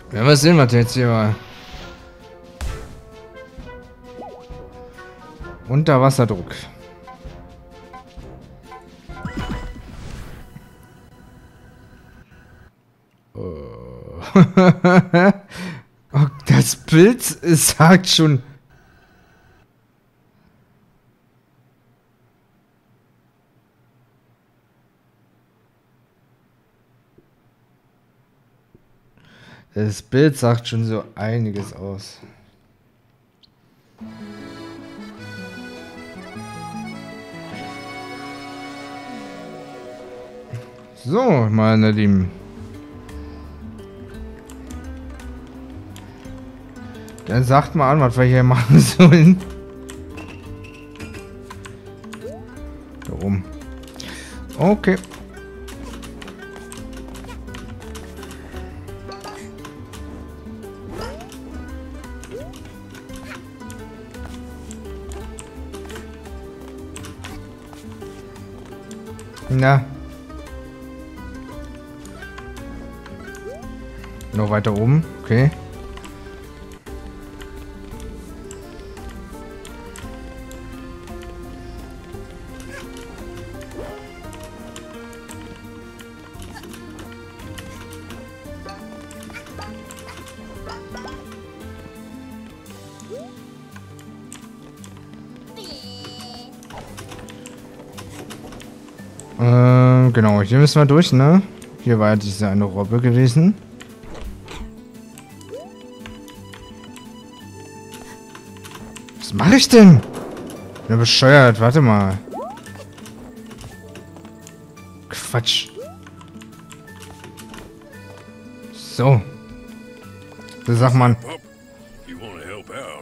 Ja, mal sehen, was jetzt hier war. Unterwasserdruck. Oh, das Bild sagt schon. Das Bild sagt schon so einiges aus. So, meine Lieben. Dann sagt mal an, was wir hier machen sollen. Warum? Okay. Na. Noch weiter oben, okay. Genau, hier müssen wir durch, ne? Hier war ja diese eine Robbe gewesen. Was mache ich denn? Ich bin bescheuert, warte mal. Quatsch. So. So sagt man. You want to help out?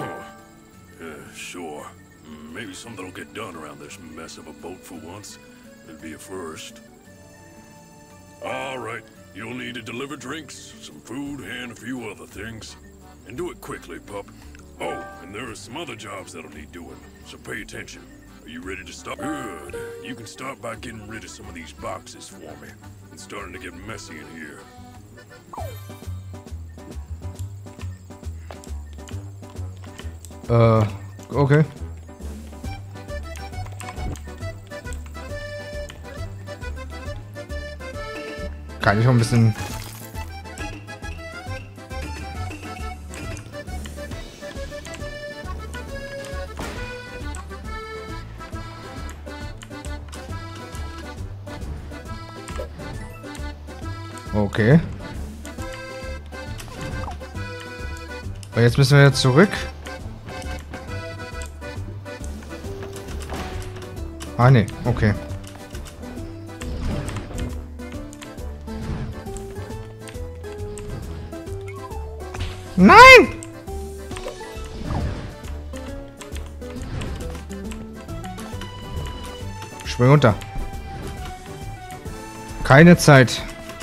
Sure. Maybe something will get done around this mess of a boat for once. It'll be a first. All right. You'll need to deliver drinks, some food, and a few other things. And do it quickly, pup. Oh, and there are some other jobs that'll need doing, so pay attention. Are you ready to start? Good. You can start by getting rid of some of these boxes for me. It's starting to get messy in here. Okay. Kann ich noch ein bisschen... Okay. Aber jetzt müssen wir jetzt zurück. Ah, nee. Okay. Nein! Spring runter. Keine Zeit.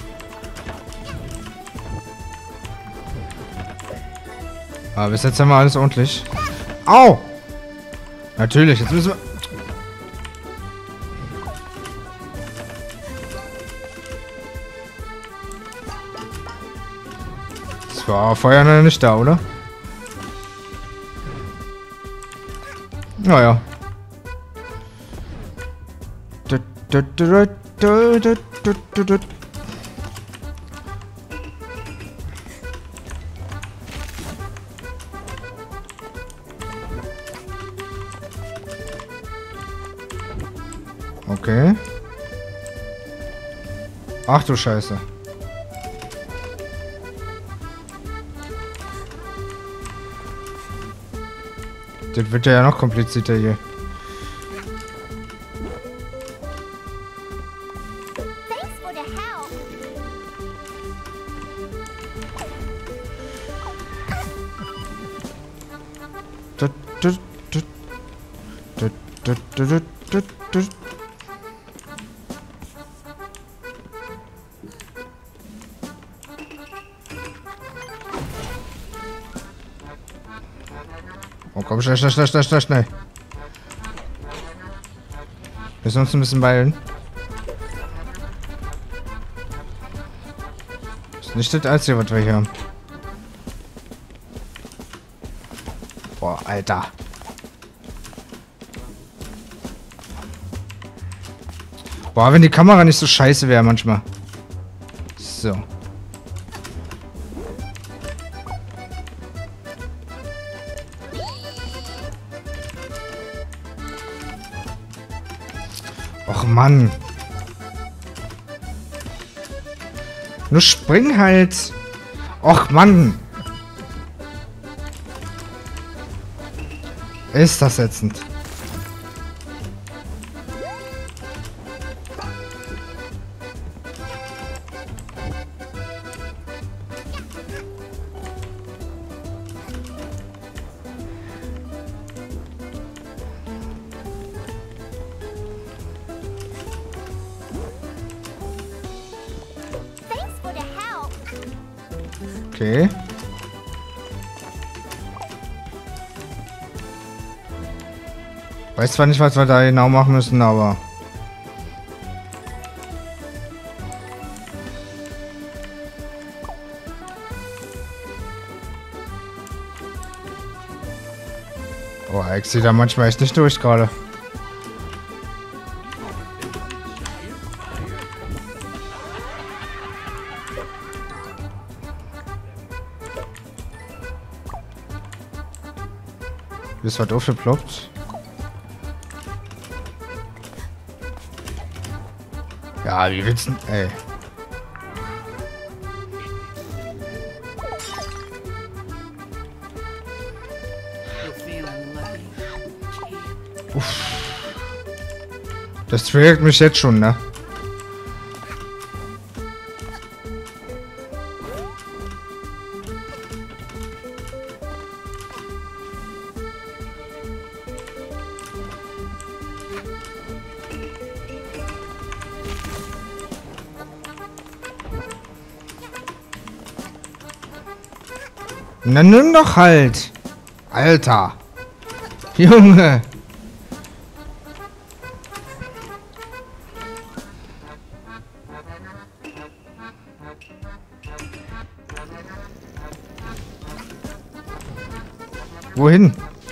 Aber bis jetzt haben wir alles ordentlich. Au! Natürlich, jetzt müssen wir... Das war Feuer noch nicht da, oder? Naja. Okay. Ach du Scheiße. Das wird ja noch komplizierter hier. Oh komm, schnell, schnell, schnell, schnell, schnell, schnell. Müssen wir uns ein bisschen beeilen. Ist nicht das Einzige, was wir hier haben. Boah, Alter. Boah, wenn die Kamera nicht so scheiße wäre manchmal. So. Och Mann. Nur spring halt. Och Mann. Ist das ätzend. Okay. Weiß zwar nicht, was wir da genau machen müssen, aber... Oh, ich sehe da manchmal echt nicht durch gerade. Ist was aufgeploppt? Ja, wie willst du... Ey. Uff. Das triggert mich jetzt schon, ne? Na nimm doch halt. Alter. Junge. Wohin?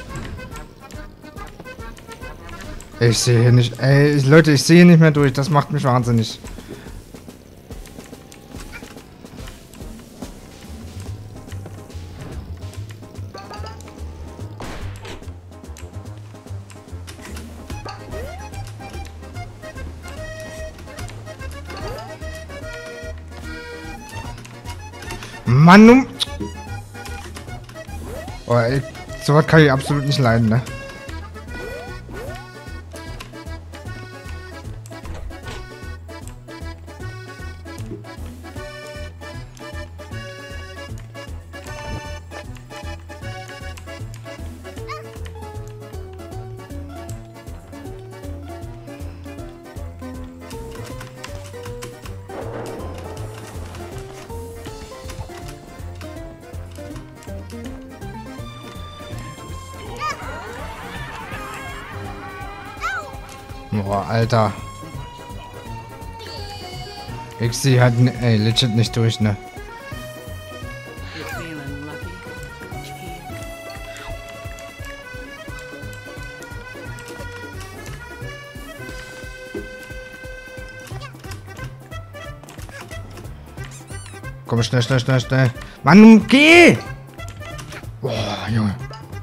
Ich sehe hier nicht... Ey, Leute, ich sehe hier nicht mehr durch. Das macht mich wahnsinnig. Mann, oh, ey, sowas kann ich absolut nicht leiden, ne? Boah, Alter. Ich sehe halt, ey, legit nicht durch, ne? Komm, schnell, schnell, schnell, schnell. Mann, geh! Boah, Junge.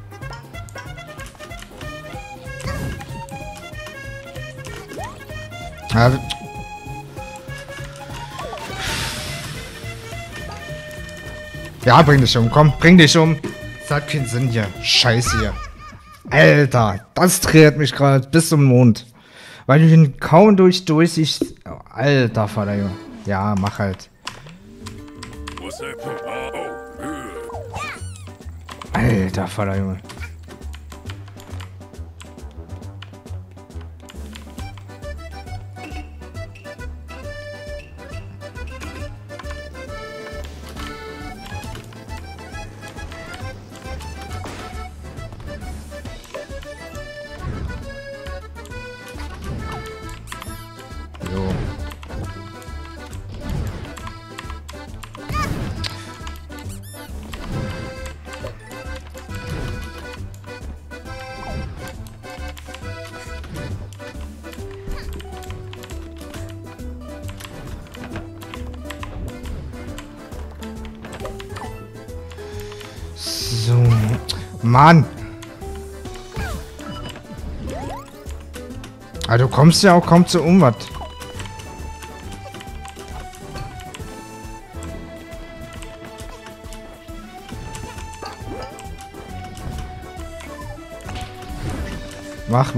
Ja, bring dich um, komm, bring dich um. Das hat keinen Sinn hier. Scheiße hier. Alter, das dreht mich gerade bis zum Mond. Weil du ihn kaum durchsiehst. Oh, alter Vater, Junge. Ja, mach halt. Alter Vater, Junge. So. Mann. Ah, du kommst ja auch kaum zu was. Mach.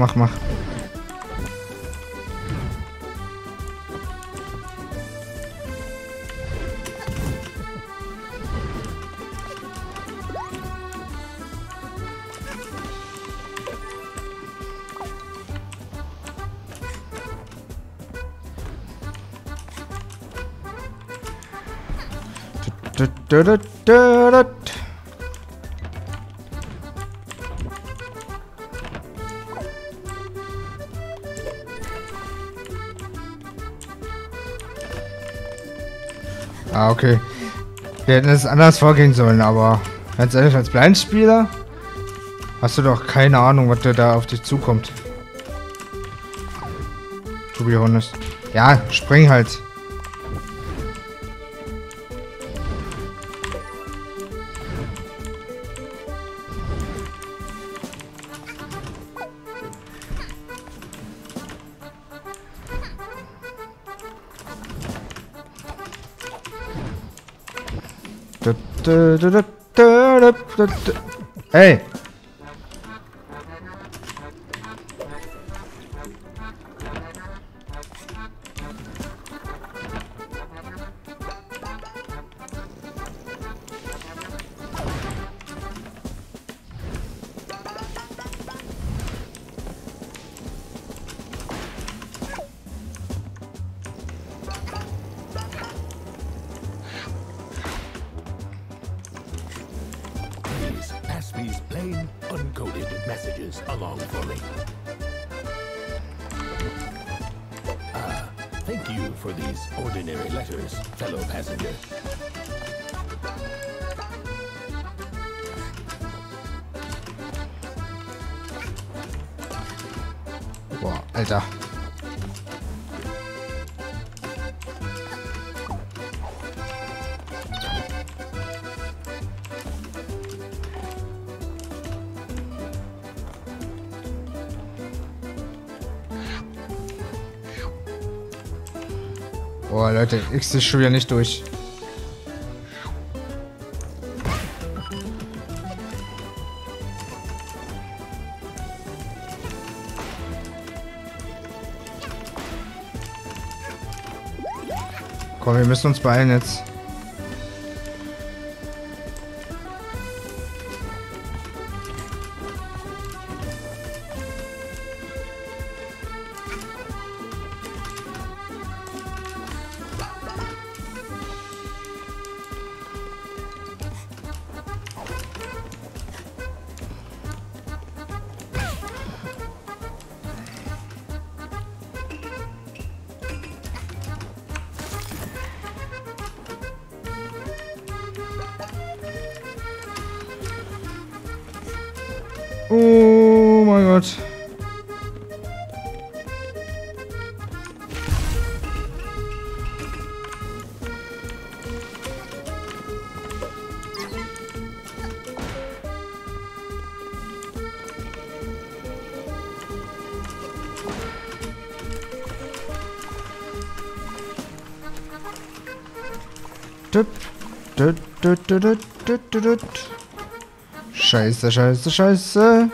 Ah, okay. Wir hätten es anders vorgehen sollen, aber ganz ehrlich, als Blindspieler hast du doch keine Ahnung, was da auf dich zukommt. To be honest. Ja, spring halt. Hey! Pass these plain, uncoded messages along for me. Thank you for these ordinary letters, fellow passenger. Boah, Alter. Boah, Leute, X ist schon wieder nicht durch. Komm, wir müssen uns beeilen jetzt. Oh mein Gott. Scheiße, scheiße, scheiße.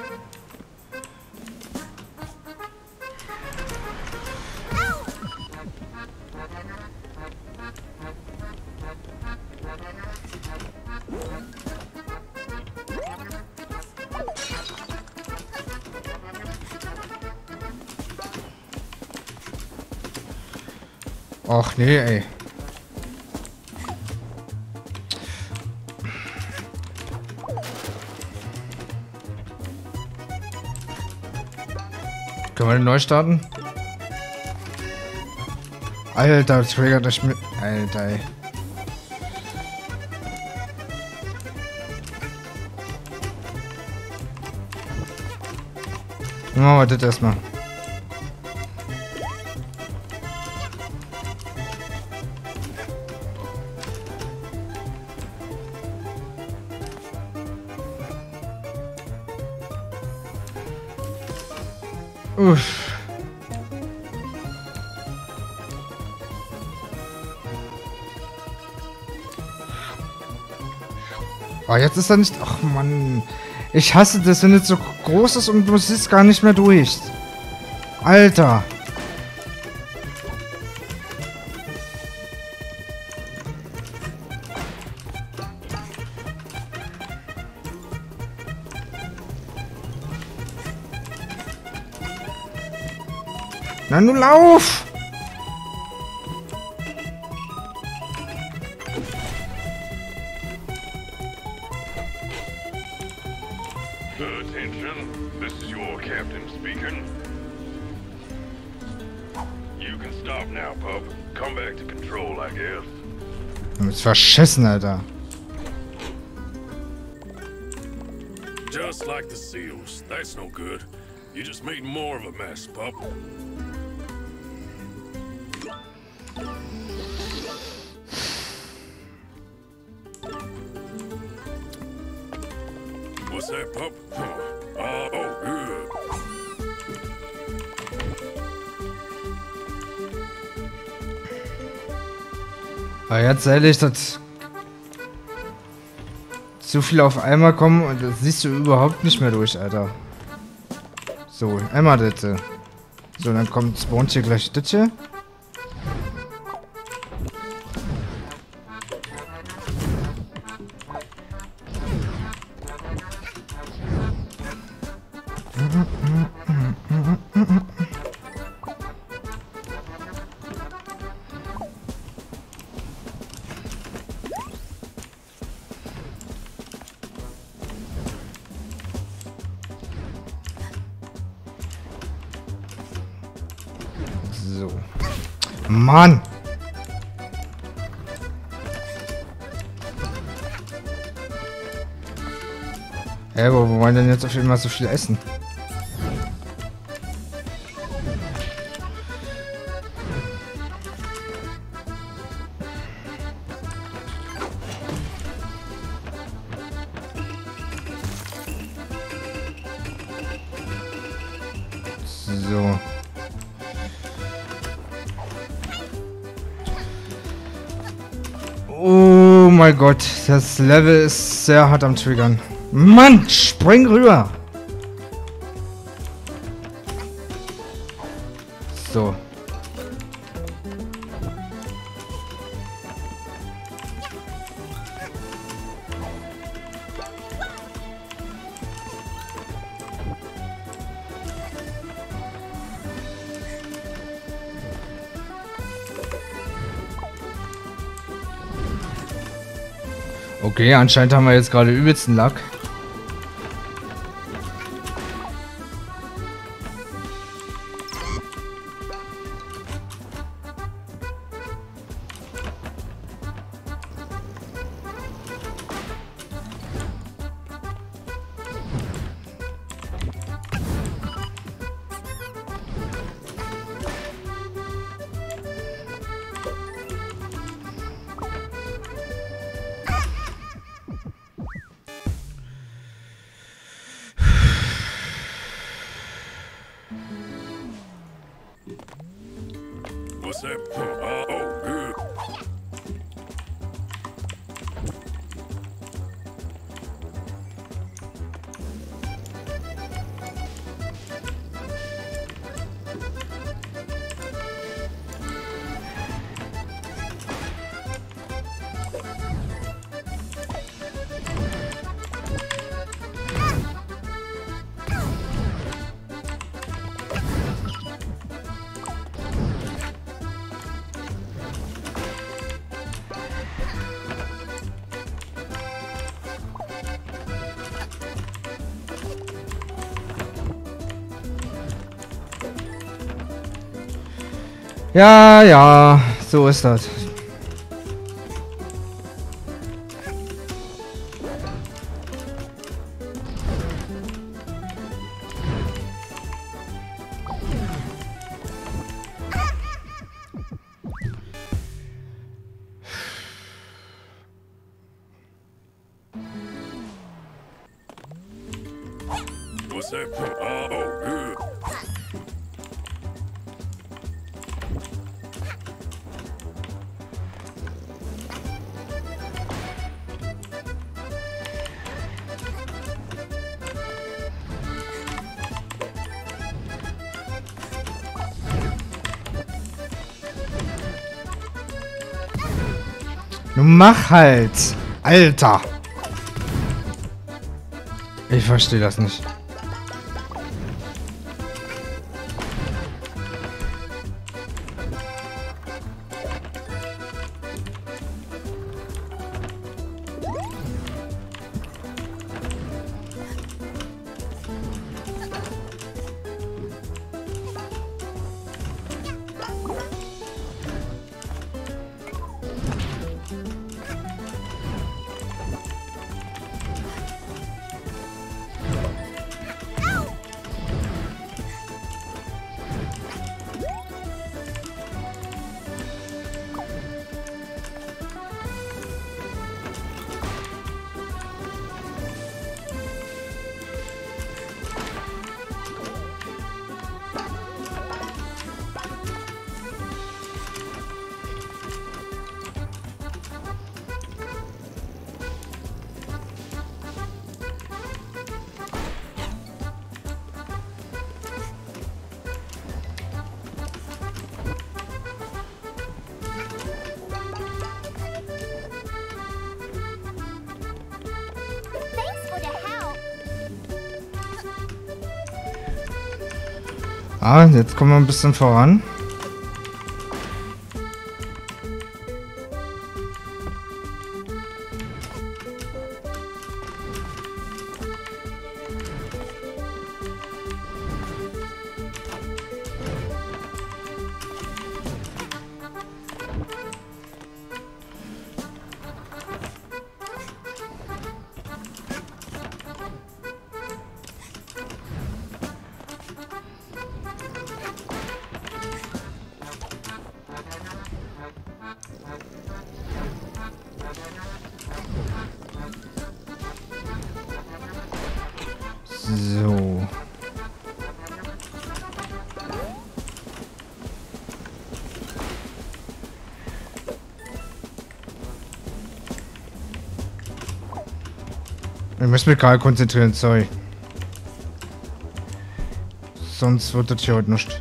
Och nee, ey. Können wir den neu starten? Alter, triggert das mit. Alter, ey. Machen wir das erstmal. Uff. Oh, jetzt ist er nicht... Ach, Mann. Ich hasse das, wenn es so groß ist und du siehst gar nicht mehr durch. Alter. Na, nun lauf! Attention, this is your captain speaking. You can stop now, pup. Come back to control, I guess. Du bist verschissen, Alter. Just like the seals. That's no good. You just made more of a mess, pup. What's that, pup? Oh, good. Aber jetzt ehrlich, das... Zu viel auf einmal kommen und das siehst du überhaupt nicht mehr durch, Alter. So, einmal das. So, dann kommt spawnt hier gleich das hier. So. Mann! Hä, wo wollen denn jetzt auf jeden Fall so viel essen? So. Oh mein Gott, das Level ist sehr hart am Triggern. Mann, spring rüber! So. Okay, anscheinend haben wir jetzt gerade übelsten Lack. What's that? Oh, good. Ja, ja, so ist das. What's that? Oh, good. Nun mach halt. Alter. Ich verstehe das nicht. Ah, jetzt kommen wir ein bisschen voran. So. Ich muss mich gerade konzentrieren, sorry. Sonst wird das hier heute nicht.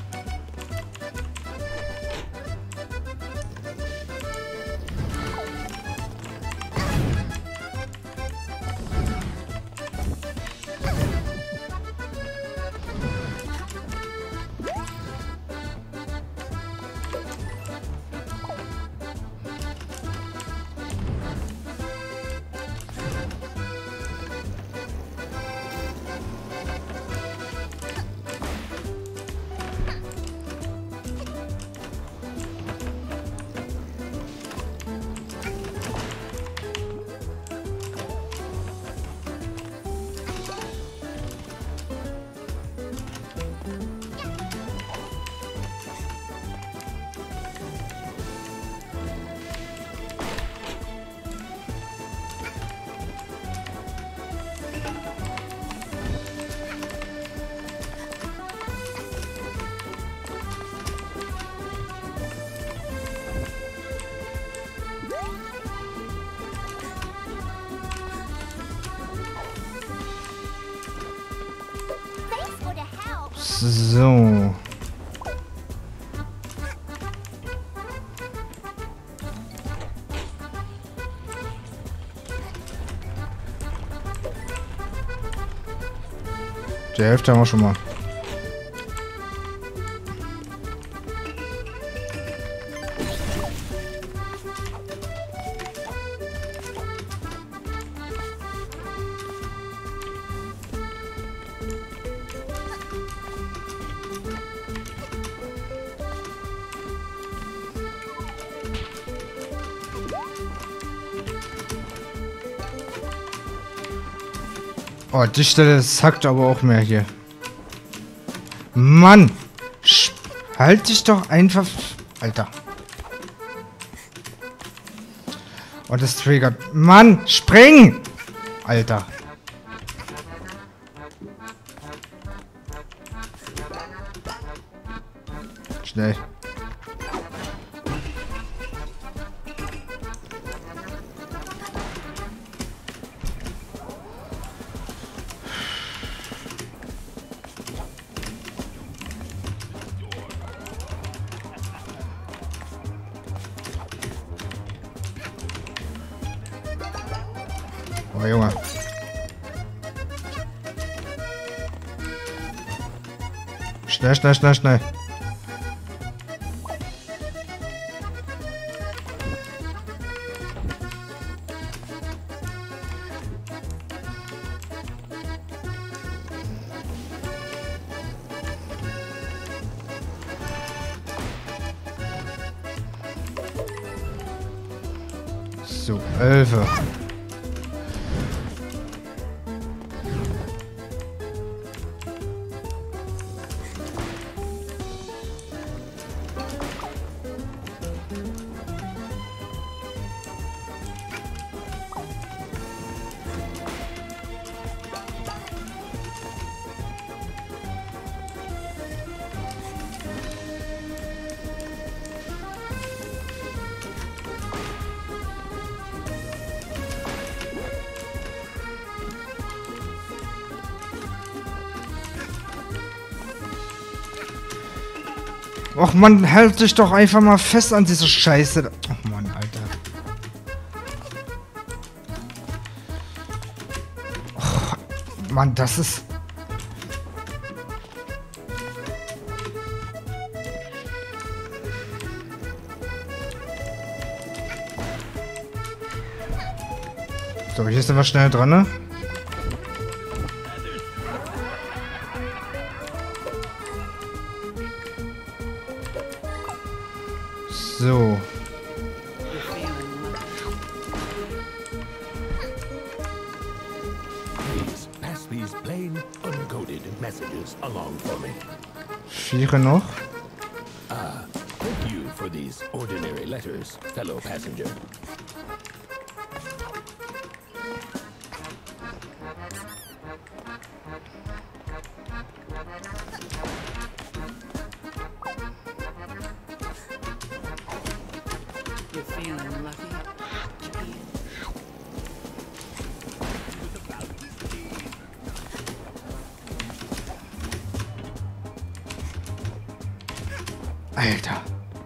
So. Die Hälfte haben wir schon mal. Oh, die Stelle sackt aber auch mehr hier. Mann! Halt dich doch einfach... Alter. Oh, das triggert. Mann! Spring! Alter. Schnell. Oh, Junge. Schnell, schnell, schnell, schnell. So, 11. Och man, hält dich doch einfach mal fest an diese Scheiße. Och Mann, Alter. Och, Mann, das ist... So, hier sind wir schnell dran, ne? So. Please pass these plain, uncoded messages along for me. 4 noch. Thank you for these ordinary letters, fellow passenger. You're feeling lucky? Alter.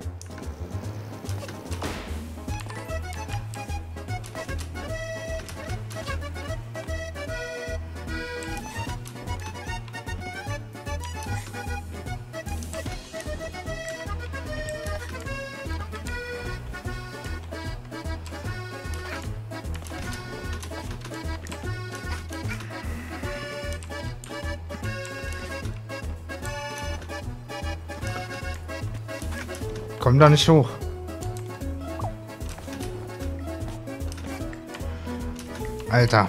Komm da nicht hoch. Alter.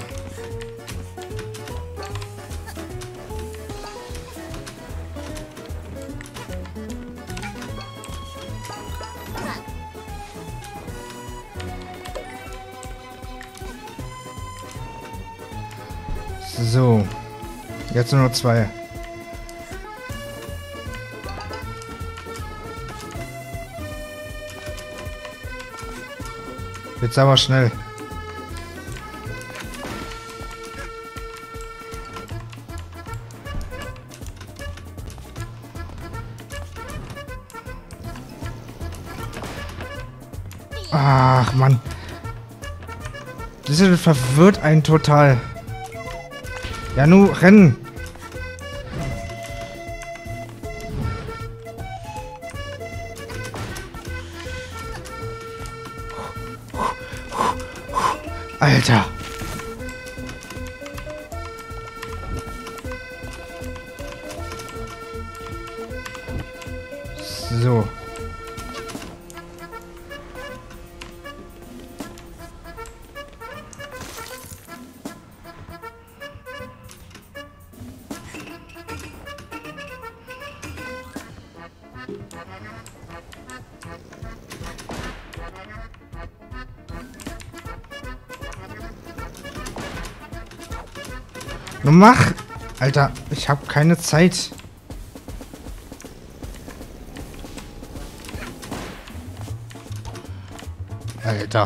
So. Jetzt nur noch 2. Jetzt aber schnell. Ach, Mann. Das verwirrt einen total. Ja, nur rennen. Alter. So. Nun mach! Alter, ich hab keine Zeit. Alter.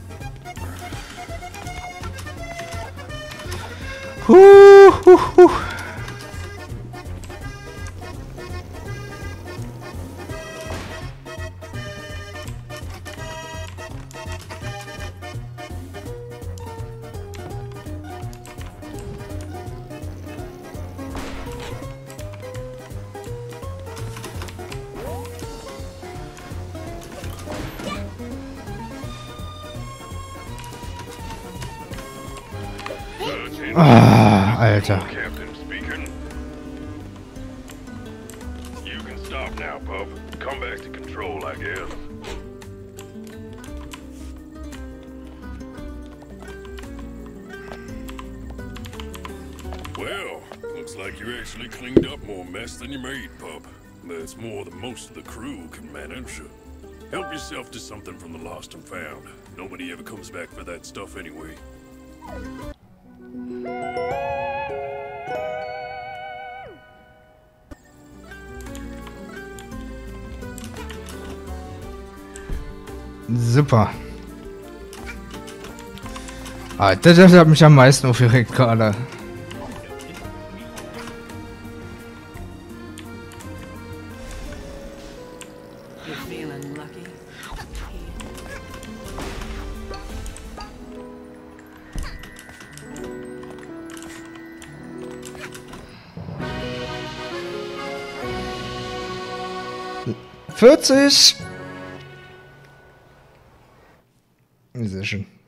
Huh. Ah, Alter. Captain speaking. You can stop now, pup. Come back to control, I guess. Well, looks like you actually cleaned up more mess than you made, pup. That's more than most of the crew can manage. Help yourself to something from the lost and found. Nobody ever comes back for that stuff anyway. Super. Ah, das hat mich am meisten aufgeregt gerade. You're feeling lucky? 40. Sehr schön.